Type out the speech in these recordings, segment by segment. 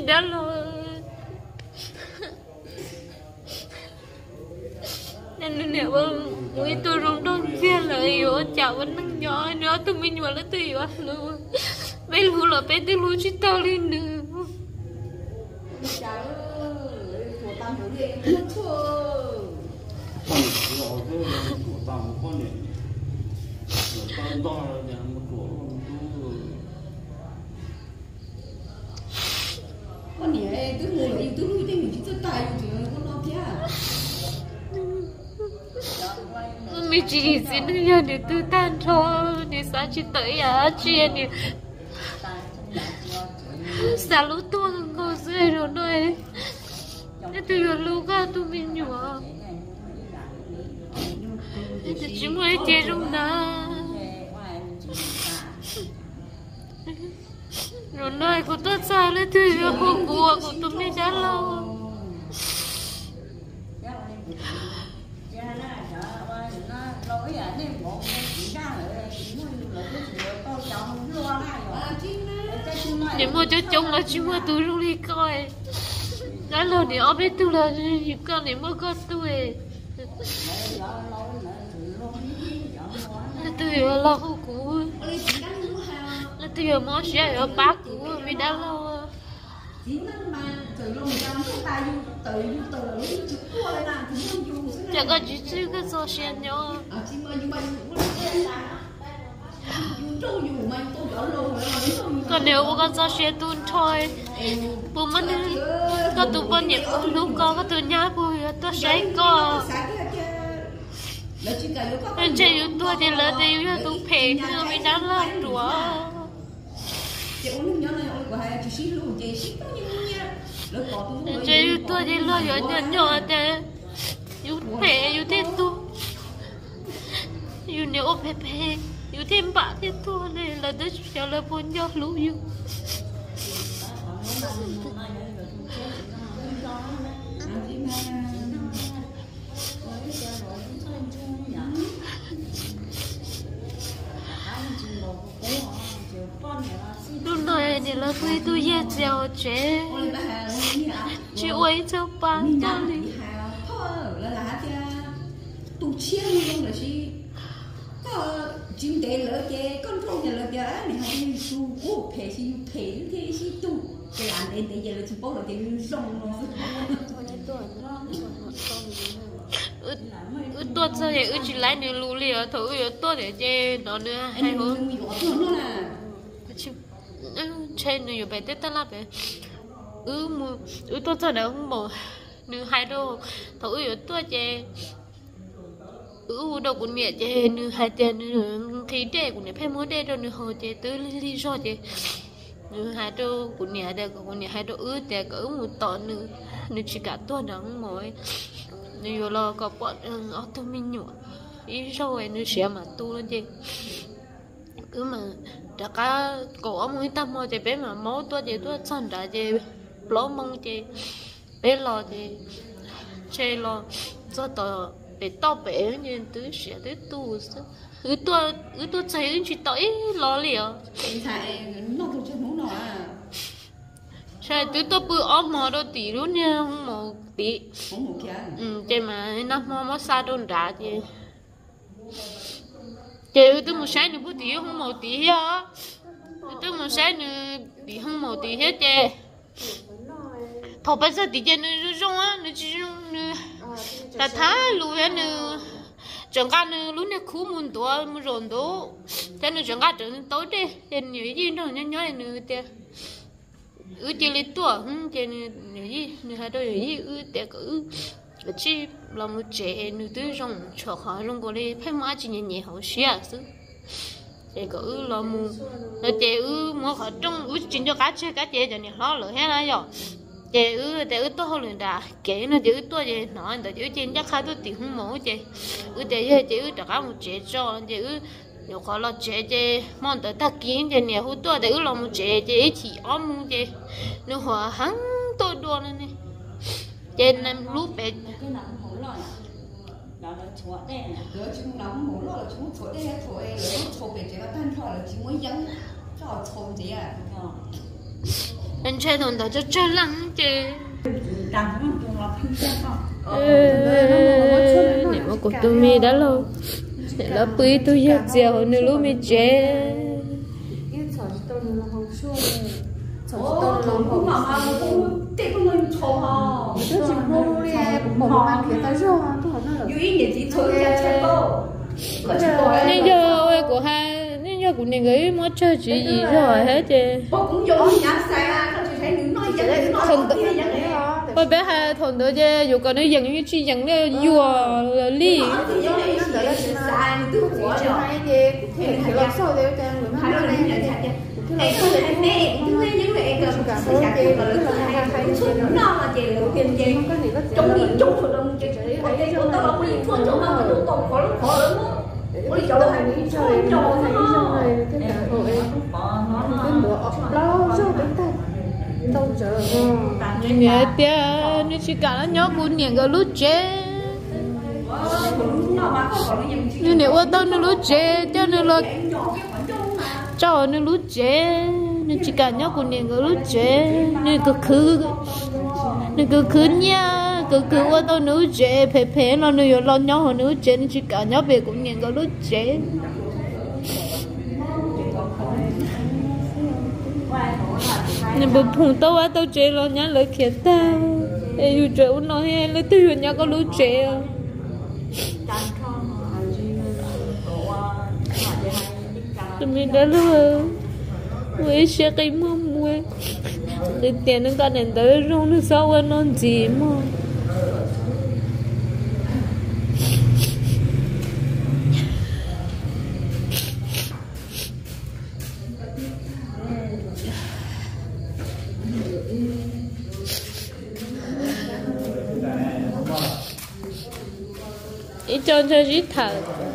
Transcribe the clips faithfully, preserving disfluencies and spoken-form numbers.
đã lo nên nếu mà mỗi tôi rong đón phía lợi yếu chào vẫn năng nhỏ nhỏ tôi mình vào là tôi yếu luôn bây lúc là bây tôi lúc chỉ tao lên nữa con nhỉ tôi ngồi yêu tôi nuôi thêm mình chỉ tôi tài rồi con nó kia mình chỉ xin nhờ để tư tan thôi để sao chỉ tới à chuyện để sao lúc tôi ngồi dưới rồi nói để tôi giờ lúc cả tôi mình nhỏ để chỉ mới chơi trong đó rồi nói của tôi sao lấy tôi giờ cô của của tôi mới đã lâu nếu mà cho chồng là chỉ mà tôi luôn đi coi đó là nếu ở bên tôi là những con nếu mà có tôi tôi là lo của của là tôi là món sẽ ở bác của mình đã lâu chẳng có chỉ chưa có số xe nhau còn nếu có số xe tuôn thôi bố mất có tụ bọn nhật lúc có có tụ nhá bùi tôi sẽ có anh chơi yêu tôi thì là thì yêu tôi phê nữa mình đã làm đùa anh chơi yêu tôi thì là nhỏ nhỏ nhỏ thế yêu phê yêu thế tôi yêu nếu phê phê yêu thêm bạn thế thôi này là tôi sẽ là bốn nhau lũ yêu lúc này thì là tôi tôi dễ dàng chế chị ấy cho bạn cho đi tu chia luôn là chị có chính tế lỡ chế con không nhà lỡ chế này hay như tu cố thể chị thể thế chị tu cái làm đến tới giờ là chị bảo là cái rong nó ư tôi sao vậy ư chỉ lấy nữa lú lìa thử ư tôi để chơi nó nữa hay hơn chơi nữa bé tết ta là bé ư mu ư tôi sao nữa không bỏ nữa hai đô thử ư tôi chơi ư đâu cũng nhẹ chơi nữa hai tiền nữa thì để cũng nhẹ phải mua để đâu nữa hồ chơi tới lý do chơi nữa hai đô cũng nhẹ để cũng nhẹ hai đô ư để cỡ một tọn nữa nữa chỉ cả tôi nó không mỏi nhiều lo có bọn ở tôi mình nhủ ý rồi nó sẽ mà tu lên chứ cứ mà đã cả cổ ông ấy tâm thôi chứ bé mà máu tôi thì tôi sẵn đã chứ lỗ mông chứ bé lo thì chơi lo do tờ bé to bé nên tôi sẽ tới tu cứ tôi cứ tôi thấy chỉ tới lo liền nó cũng chưa muốn nói à sai tôi tôi bự ốm mò đâu tí luôn nha không mò tí ừ chơi mà nó mò mò xa đồn đá chứ chơi tôi một sáng nữa bữa tí không mò tí á tôi một sáng nữa tí không mò tí hết chơi thọ bây giờ tí chơi nữa rong á nữa chỉ rong nữa ta thá lùi á nữa chẳng cả nữa lúc này khu muốn tua muốn rộn đó cho nên chẳng cả trở nên tối đi nên nhiều gì đâu nhớ nhớ nữa tiền ư chơi lấy tua hưng chơi nữa gì nữa hai đôi gì ư để cứ chỉ làm một chế nữa tới rong cho họ rong qua đi phải mua chỉ nhẹ nhẹ hậu xía chứ để cứ làm một là chế ư mua họ trong ư chỉ cho cá chơi cá chế cho nên họ lỡ hết là rồi chế ư để ư tôi hơn đã kể nó chế ư tôi chế nói để chế trên chắc khai tôi tiền không mổ chế ư để chế ư đặt một chế cho chế ư nếu có là chế chế món tới ta kiến chế nhiều hút tôi để ư làm một chế chế chỉ ôm chế nếu họ hắn tôi đua này chế nên lúc bé chúa đây nè, đứa chúng nóng muốn lo là chúng chúa đây hết chúa ấy, chúa bé chế là tan thôi là chỉ muốn dẫn cho chúa gì à, anh chơi thằng đó cho chơi lăng chứ nếu mà của tôi mi đã lâu để là bưởi tôi giật dẻo nữa lúc mi chế nên giờ ơi của hai nên giờ của những cái mất chơi chỉ gì rồi hết chứ tôi bé hai thằng đó chứ dù có nó dần như chi dần nó vừa li Hãy subscribe cho kênh Ghiền Mì Gõ để không bỏ lỡ những nghe tia nó chỉ cả nó nhớ cuốn nhện cái lút chế nhưng nếu ở đâu nó lút chế cho nó là cho nó lút chế nó chỉ cả nhớ cuốn nhện cái lút chế nên cứ cứ nên cứ cứ nha cứ cứ ở đâu nó chế phê phê nó nó lo nhớ họ nó chế nó chỉ cả nhớ về cuốn nhện cái lút chế nên bố phùng tao á tao chế lo nhá lời kia ta em yêu chơi nói hay lấy tiêu nhá có lúa chế tụi mình đã luôn với xe cái mua mua để tiền nó cả đến tới rong nó sao quên non gì mà一张张去谈，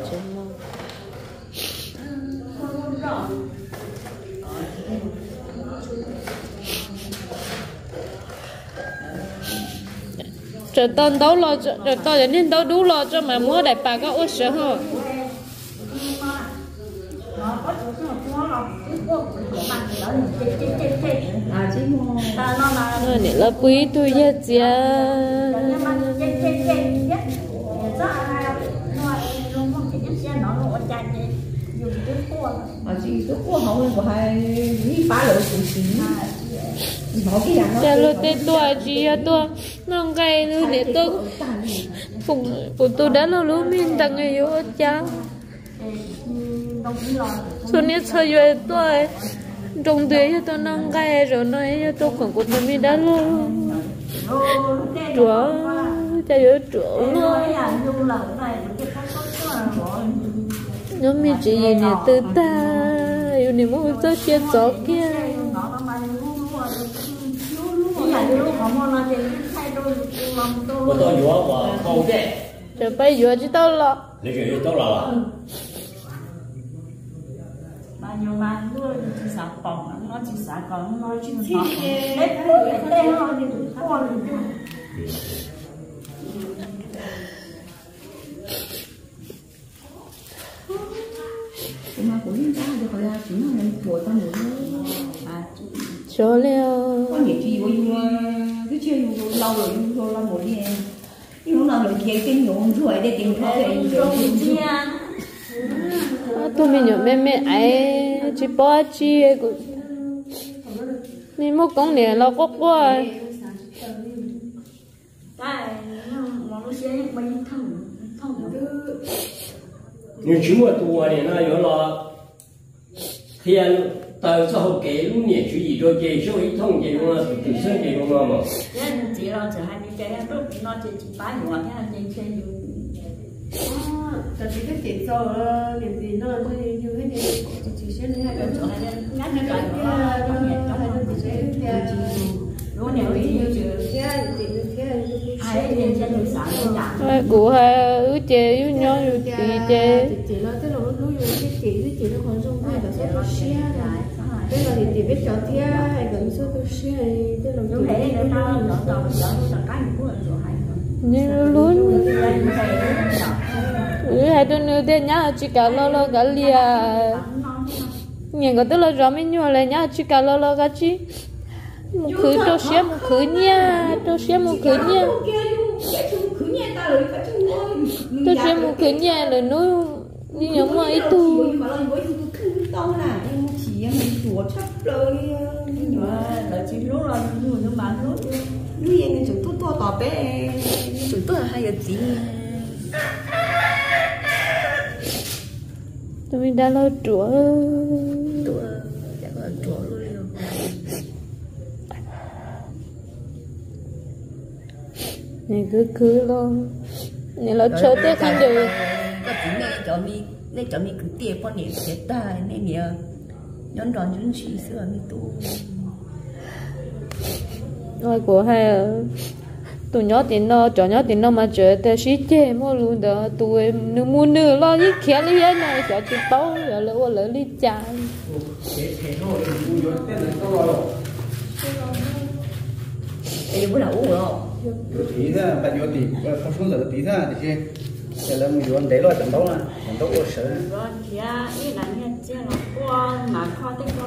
这当到了，这这到人家都đủ了，这么摸来八个二十号。Rồi này là quý tôi hết chưa? Mà chị tôi cua hậu của hai ní phá lửa của chị họ cái dạng nó luôn tên tôi chị tôi nó gây luôn để tôi phụ phụ tôi đã lâu lúc mình đang người yêu cha số này chơi về tôi trong đấy tôi đang gây rồi nói tôi còn của mình đã lâu chúa cha yêu chúa nó mình chỉ gì nè từ ta yêu niềm muốn cho chia gió kia 我到药我好的， 这杯药就到了。 那个又到了。 bao nhiêu mà nuôi chỉ sợ bỏng nó chỉ sợ còn nó chỉ sợ hết hết hết nó đi con mà của chúng ta thì gọi là chúng nó là của ta nữa à số liệu có nhiều gì vui cứ chơi lâu rồi rồi lâu một đi nhưng mà rồi kia cái nhộn rồi để tìm khó để tụi mình nhộn mẹ mẹ ấy chỉ bỏ chi mình mua con này là có quá nhưng chúng mà tua này nó有了，天到时候给路年去一个接受一通这种啊，就生这种啊嘛。 人接了这还没给他都给那这几百万，他这钱就。 就自己节奏啦，連電啦，所以要嗰啲自己先你係咁做係咧，啱啱講啦，咁嘢咁係都自己啲。如果你有啲要做啲啊，電啲啊， 係你先要散咗人。 cụ hay ứ chè ứ nhó ứ tì chè chị nó tức là nó lúc rồi cái chị cái chị nó còn trong hai cả số tôi share này tức là thì chị biết cho thia hay gần số tôi share tức là lúc đấy nó nó nó nó nó cái của rồi hay như luôn ứ hai đứa nữa thế nhá chỉ cả lo lo cả lia nhìn có tức là rõ mình nhua lại nhá chỉ cả lo lo cả chi một khứ cho xé một khứ nha cho xé một khứ nha cho xé một khứ nha là nói đi nhóm mà ít tu là chỉ lúc là người nó bán lúc như vậy nên chúng tôi to to bé chúng tôi là hai giờ gì tụi mình đã lo chúa tôi đã gọi chúa luôn này cứ cứ lo này lo chơi tết không được có chuyện này cho mi này cho mi cứ tiền con niệm chết ta nên nhớ nhón đòn nhón chỉ sửa mi tu rồi của hai tụi nhỏ tiền nó cho nhỏ tiền nó mà chơi tới xí chơi mua luôn đó tụi nó mua nửa lo với kia lấy hết này sợ chịu tao rồi lỡ lỡ đi chả em bữa nào uống rồi tí ra bạn vô tí không xuống lỡ tí ra thì chứ giờ là mình vô đấy rồi chẳng đâu là chẳng đâu có sợ rồi kia ý là nghe chưa nó qua mà kho tên con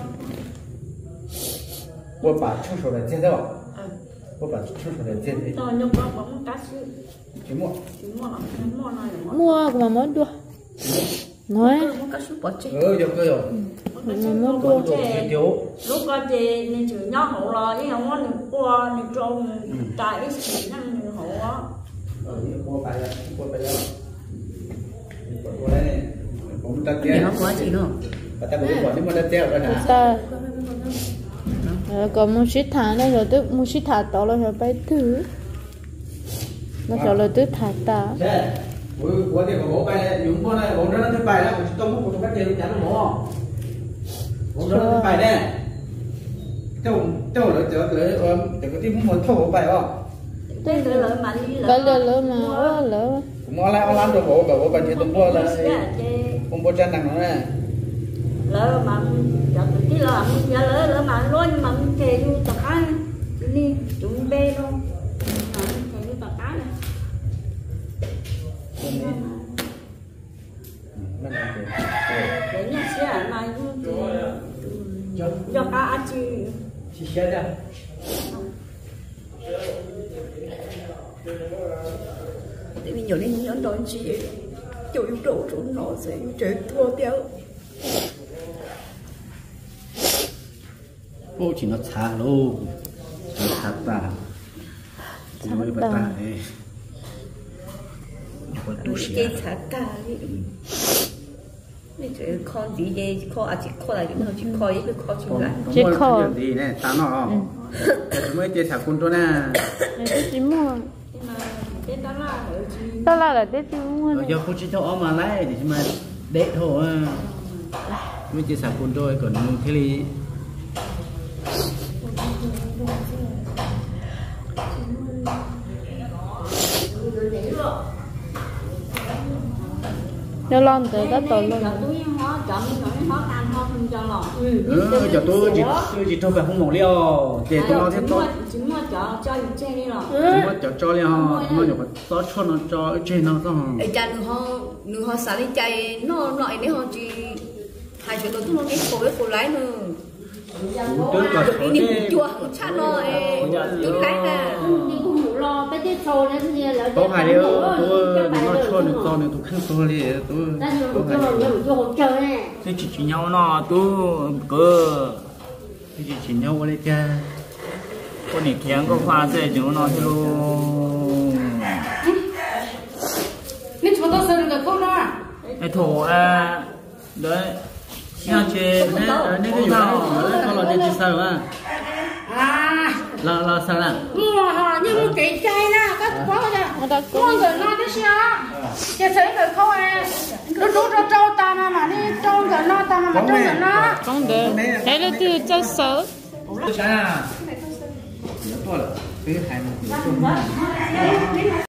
我把成熟的剪掉，我把成熟的剪掉， tôi nhung có bóng cá sấu 去磨。 chỉ mua là mua này là mua mà món đua nói không có số bỏ chết ờ有个有， mua 我 mua 剪掉， lúc có gì nên chữ nhau hậu là ý là món được qua được trong tại ít chỉ năng được hậu á 呃，我白了，我白了，我来呢，我们大 thì 姐 nó，có gì nữa 把大哥管你们大姐干啥？ ta rồi còn mua xí thả này rồi tức mua xí thả tao rồi bay thử nó cho là tức thả ta 是，我我这个我白用过呢，我这那就白了，我去东我从那边讲了么？我这那白的，这我这我这这呃这个地方我偷我白哦。 thế lỡ lỡ mà đi lỡ lỡ lỡ mà quá lỡ cũng có làm làm được bộ bảo bộ bệnh thì tôi mua là chứ không có chân nặng nữa nè lỡ mà giờ mình tí lỡ giờ lỡ lỡ mà luôn mà mình kề vô tập cái đi chúng bê luôn mà mình kề vô tập cái này để nhà xe này cho cá ăn chi chi xe ra tại vì nhiều nên nhón đòn chị chủ yếu đồ trốn nó sẽ chơi thua tiêu ô chỉ nó xa luôn nó xa ta cũng mới bắt ta đấy cái thả cả đi bây giờ con gì vậy con à chỉ con lại nó chỉ coi cái con chỉ lại chỉ khó gì nè ta nó mới chơi thả con cho nè này tôi chỉ mua cái đó là ở chi tao là là tết chỉ mua ở giờ không chỉ cho ông mà lấy thì mà để thôi mới chơi thả con rồi còn thế thì cho lon tới các tổ luôn túi hóa chọn những hóa tan hóa không cho lọ ừ giờ tôi chỉ tôi chỉ cho về không mỏng liao để tôi nói thêm tôi chỉ mua cho cho những chơi đi lọ chỉ mua cho cho liao nó nhiều cái to cho nó cho trên nó xong ở cha nửa họ nửa họ sáng đi chạy nó loại đấy họ chỉ hai chỗ tôi nó cái khối cái khối lái nữa tôi còn cái đi cũng chua cũng chát nó tôi lái nè có hai đứa tôi nó cho được to này tôi không to đi tôi tôi chỉ chỉ nhau nó tôi cứ chỉ chỉ nhau qua đây cha con này kén có pha xe chúng nó theo mình cho tao xem được không đó cái thổ à đấy nhà chế nên nên cái nào nó là cái sao à à là là sao à mua họ như một cái chai na có có ra con người nó thế sao chỉ thấy người không à lúc lúc cho trâu ta mà mà đi trâu người nó ta mà trâu người nó không được thế là từ cho sợ sao à to rồi cái hai